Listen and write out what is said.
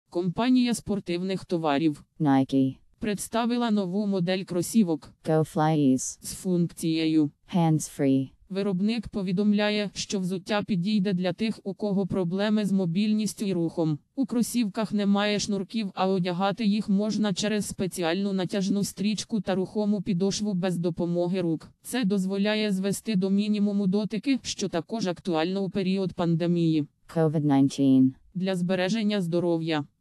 Компанія спортивних товарів Nike. представила нову модель кросівок Go Fly Ease. з функцією Hands-free. Виробник повідомляє, що взуття підійде для тих, у кого проблеми з мобільністю і рухом. У кросівках немає шнурків, а одягати їх можна через спеціальну натяжну стрічку та рухому підошву без допомоги рук. Це дозволяє звести до мінімуму дотики, що також актуально у період пандемії. COVID-19. Для збереження здоров'я